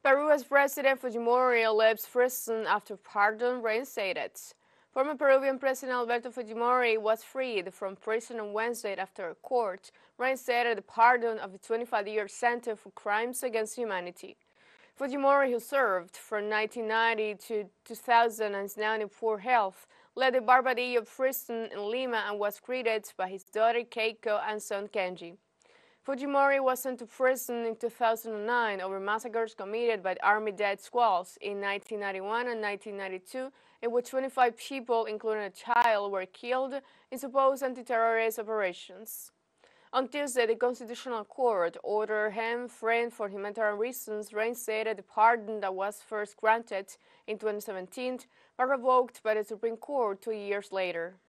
Peru's President Fujimori leaves prison after pardon reinstated. Former Peruvian President Alberto Fujimori was freed from prison on Wednesday after a court reinstated the pardon of a 25-year sentence for crimes against humanity. Fujimori, who served from 1990 to 2000 and is now in poor health, led the Barbadillo prison in Lima and was greeted by his daughter Keiko and son Kenji. Fujimori was sent to prison in 2009 over massacres committed by army death squads in 1991 and 1992, in which 25 people, including a child, were killed in supposed anti-terrorist operations. On Tuesday, the Constitutional Court ordered him framed for humanitarian reasons, reinstated the pardon that was first granted in 2017, but revoked by the Supreme Court 2 years later.